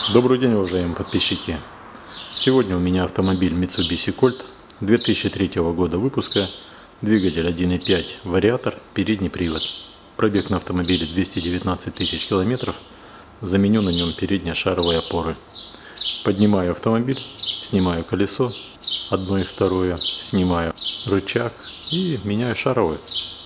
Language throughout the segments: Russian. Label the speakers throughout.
Speaker 1: Добрый день, уважаемые подписчики! Сегодня у меня автомобиль Mitsubishi Colt 2003 года выпуска, двигатель 1.5, вариатор, передний привод. Пробег на автомобиле 219 тысяч километров, заменю на нем передние шаровые опоры. Поднимаю автомобиль, снимаю колесо, одно и второе, снимаю рычаг и меняю шаровые.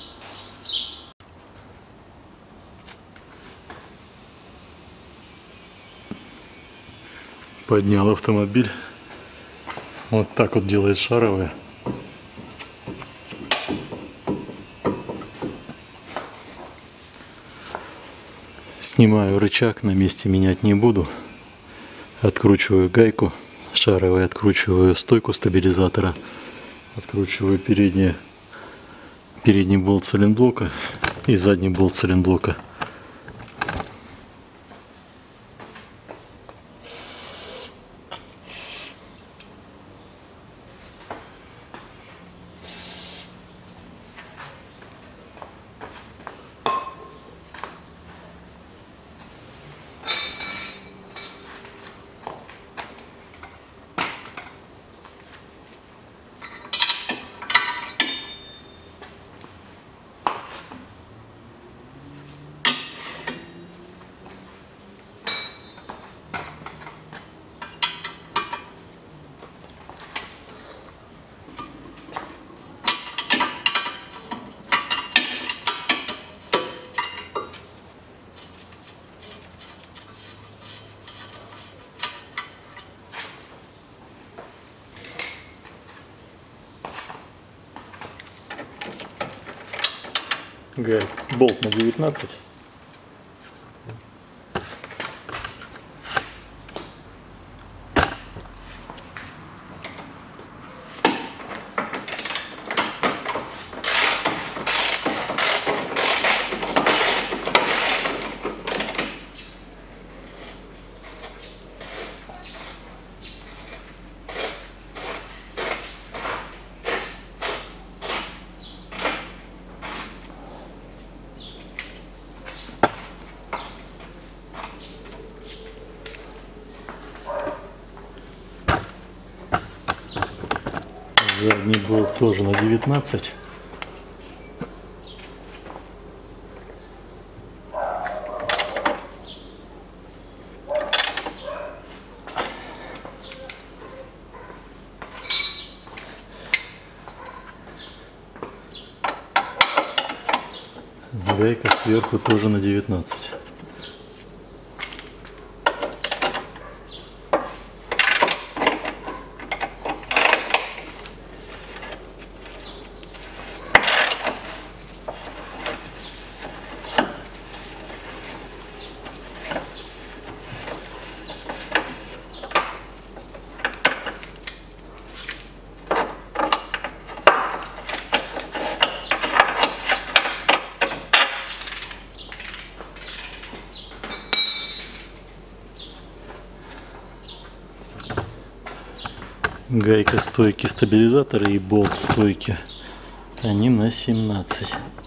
Speaker 1: Поднял автомобиль. Вот так вот делает шаровые. Снимаю рычаг, на месте менять не буду. Откручиваю гайку шаровой, откручиваю стойку стабилизатора, откручиваю передний болт цилинблока и задний болт цилинблока. Болт на 19. Задний болт тоже на 19. Гайка сверху тоже на 19. Гайка стойки стабилизатора и болт стойки, они на 17.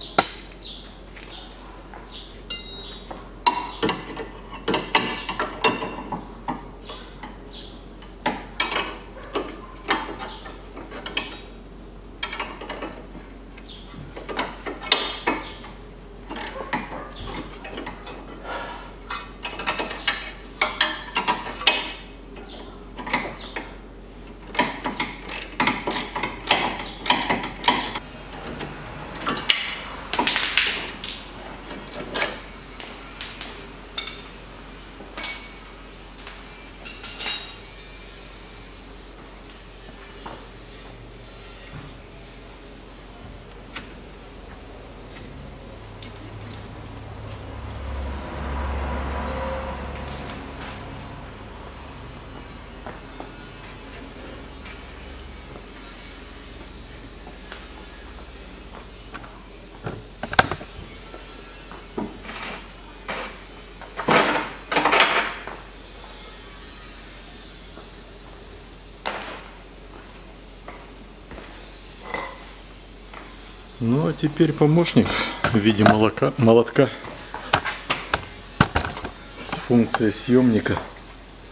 Speaker 1: Ну а теперь помощник в виде молотка с функцией съемника.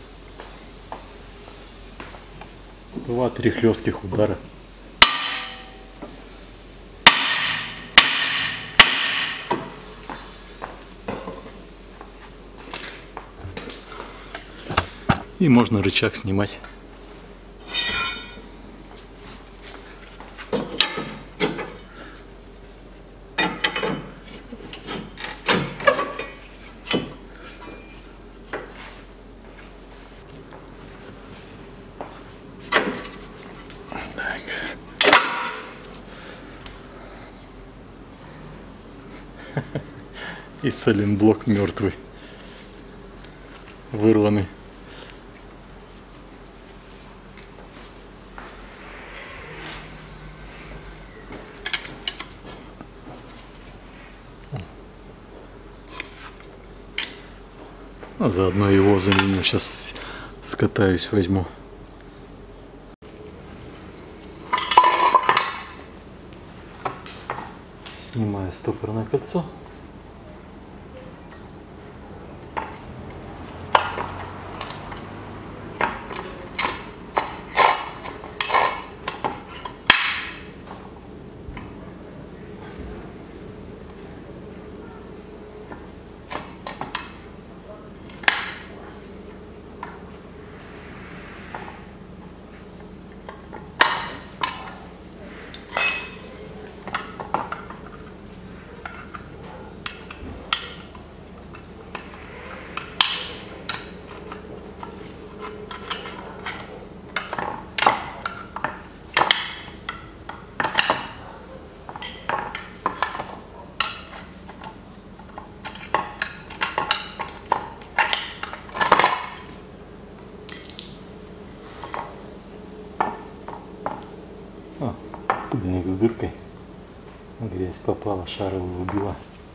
Speaker 1: 2-3 хлестких удара. И можно рычаг снимать. И сайлентблок мертвый, вырванный. А заодно его заменю, сейчас скатаюсь, возьму. Снимаю стопорное кольцо. Пыльник с дыркой. Грязь попала, шаровую убила.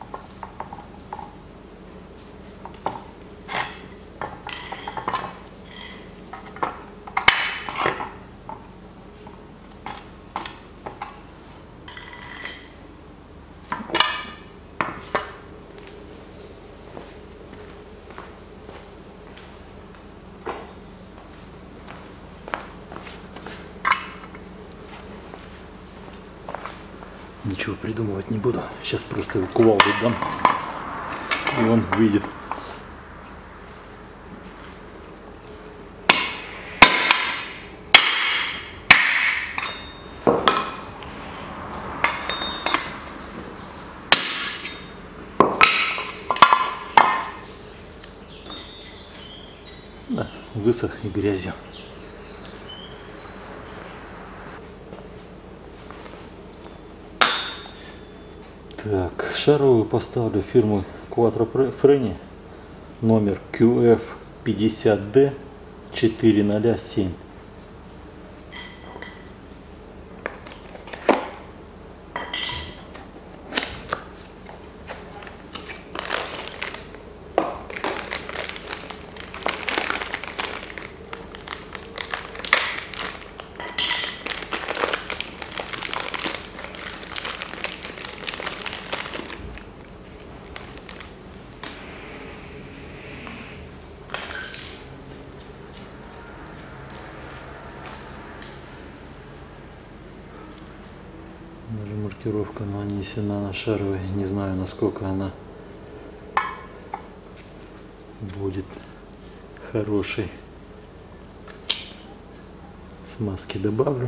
Speaker 1: Ничего придумывать не буду. Сейчас просто его кувалду дам, и он выйдет. Да, высох и грязью. Так, шаровую поставлю фирмы Quattro Freni, номер QF50D407. Даже маркировка нанесена на шаровой. Не знаю, насколько она будет хорошей. Смазки добавлю.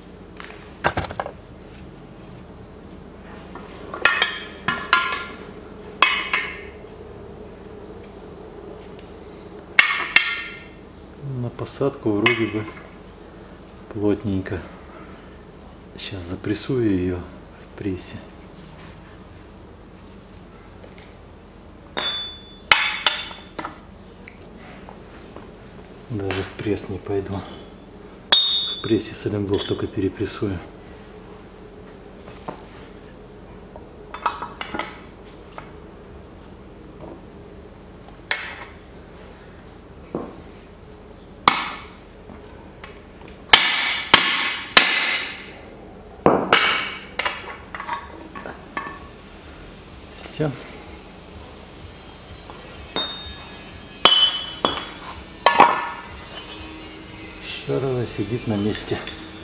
Speaker 1: На посадку вроде бы плотненько. Сейчас запрессую ее в прессе. Даже в пресс не пойду. В прессе сайлентблок только перепрессую. Все. Шаровая сидит на месте.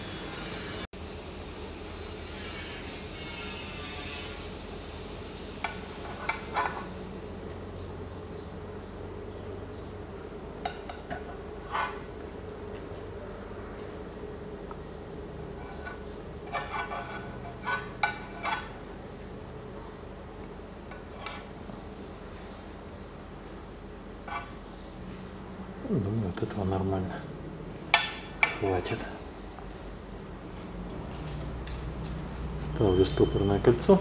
Speaker 1: Думаю, от этого нормально. Хватит. Ставлю стопорное кольцо.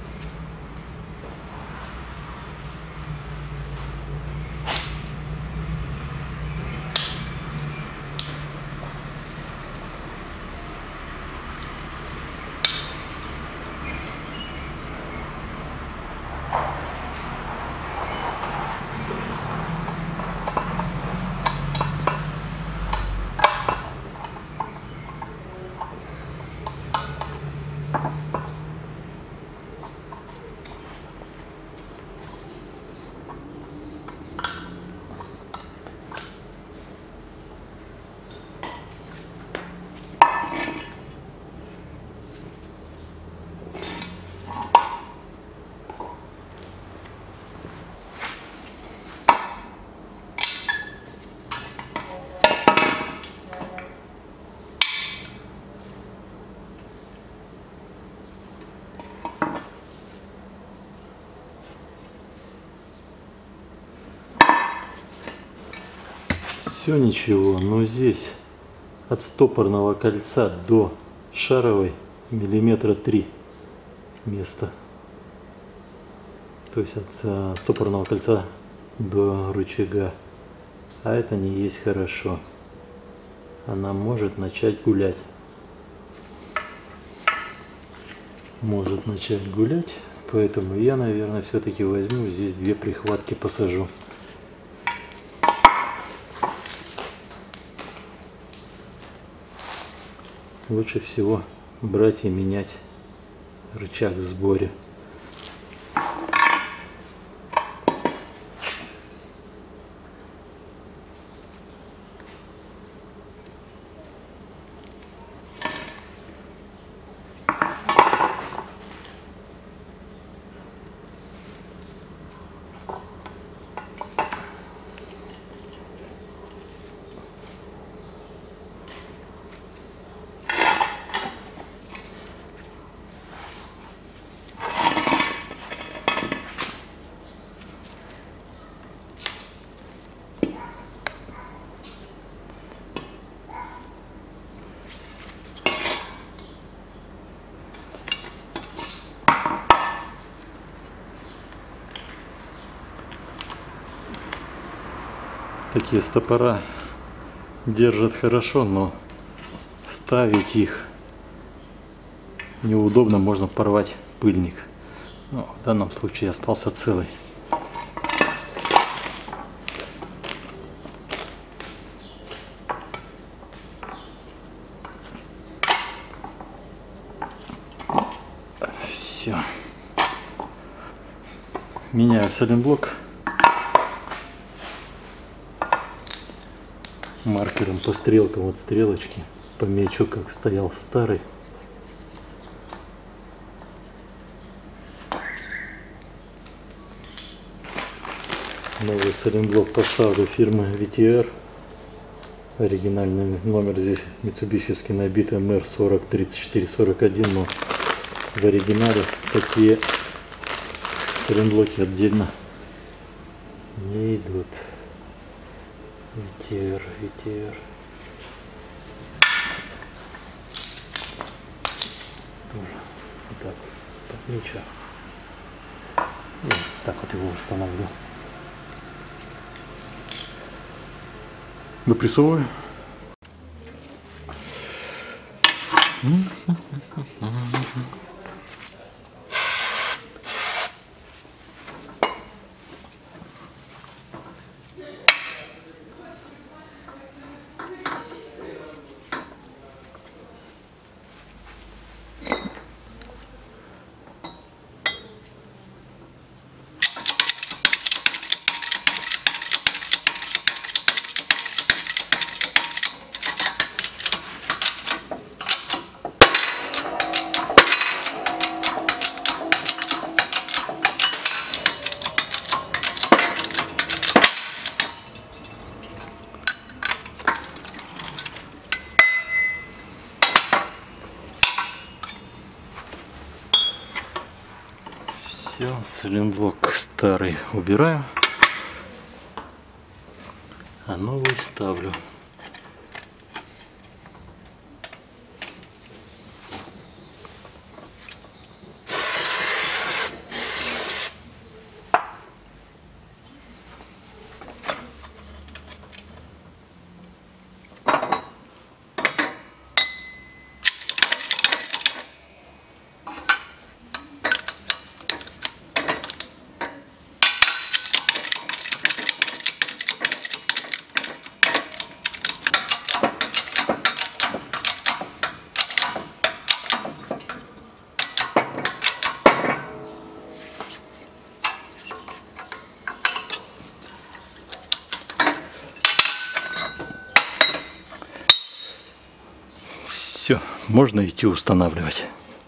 Speaker 1: Все ничего, но здесь от стопорного кольца до шаровой миллиметра 3 места. То есть от стопорного кольца до рычага. А это не есть хорошо. Она может начать гулять. Может начать гулять. Поэтому я, наверное, все-таки возьму здесь 2 прихватки, посажу. Лучше всего брать и менять рычаг в сборе. Такие стопора держат хорошо, но ставить их неудобно, можно порвать пыльник. Но в данном случае остался целый. Все. Меняю сайлентблок. Маркером по стрелкам, вот стрелочки, помечу, как стоял старый. Новый сайлентблок поставлю фирмы VTR. Оригинальный номер здесь митсубисевский набит MR403441, но в оригинале такие сайлентблоки отдельно не идут. VTR. Тоже вот так подмечу. И так вот его установлю. Допрессовываю. Все, сайлентблок старый убираю, а новый ставлю. Все, можно идти устанавливать.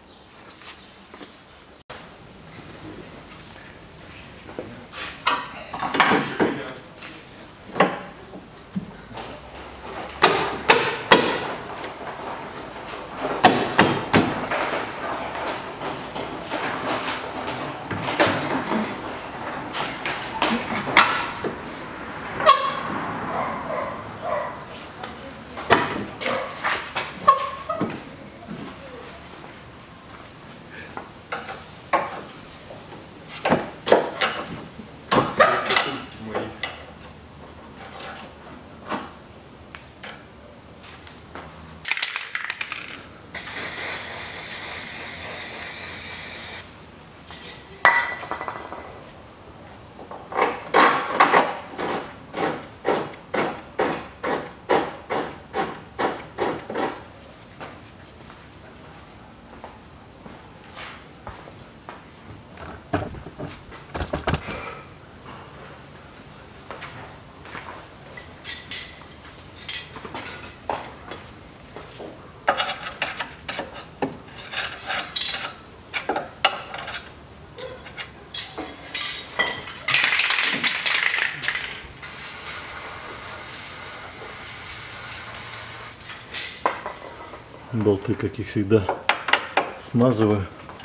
Speaker 1: Болты, как их всегда, смазываю.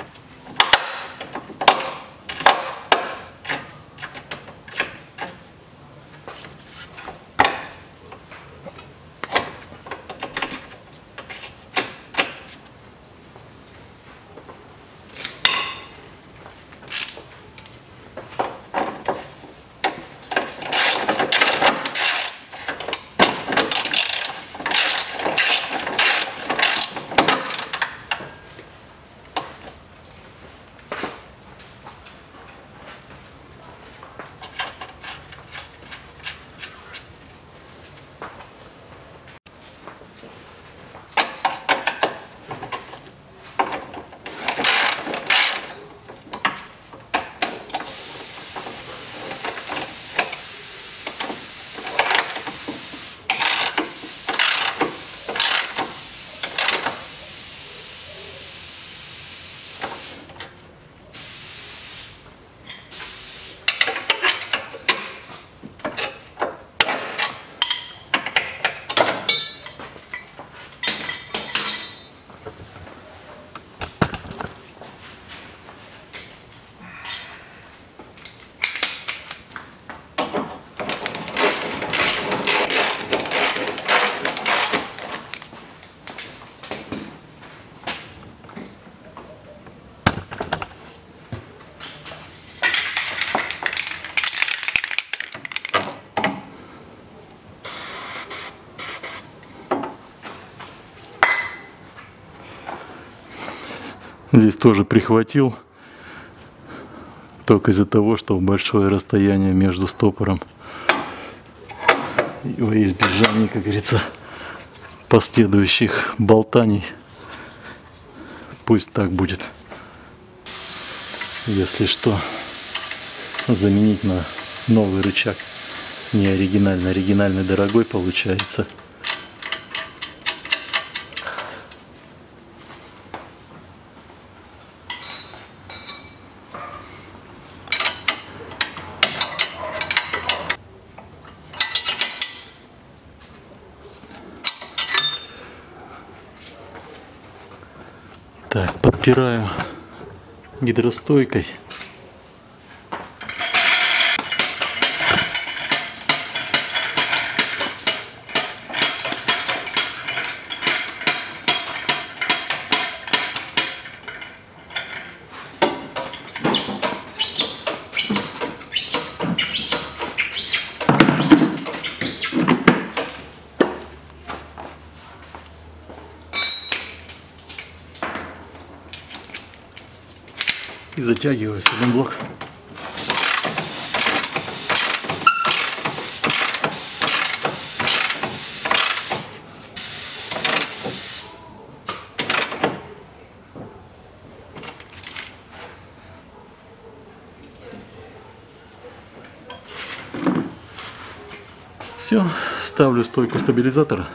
Speaker 1: Здесь тоже прихватил, только из-за того, что большое расстояние между стопором, и во избежание, как говорится, последующих болтаний. Пусть так будет. Если что, заменить на новый рычаг. Не оригинальный, оригинальный дорогой получается. Так, подпираю гидростойкой. затягиваю один блок. Все, ставлю стойку стабилизатора.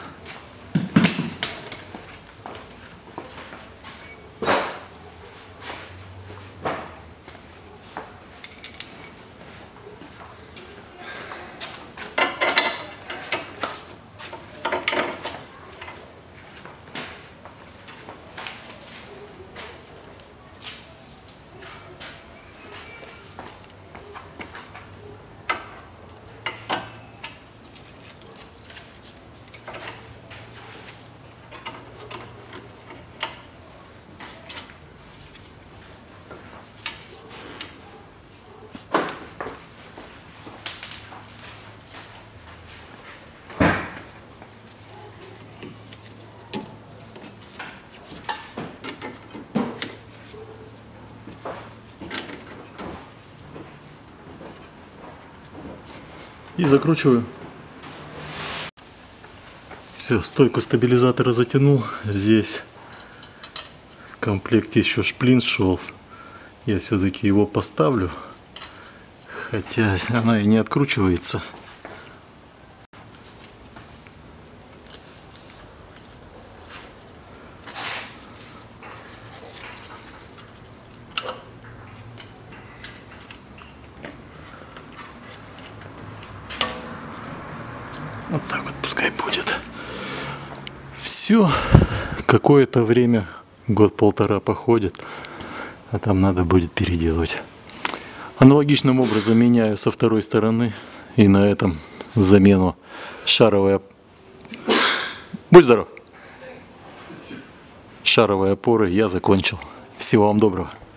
Speaker 1: И закручиваю. Все, стойку стабилизатора затянул. Здесь в комплекте еще шплин шел. Я все-таки его поставлю. Хотя она и не откручивается. Вот так вот пускай будет. Все, какое-то время, год-полтора походит, а там надо будет переделывать. Аналогичным образом меняю со второй стороны, и на этом замену шаровой... Будь здоров! Шаровой опоры я закончил. Всего вам доброго.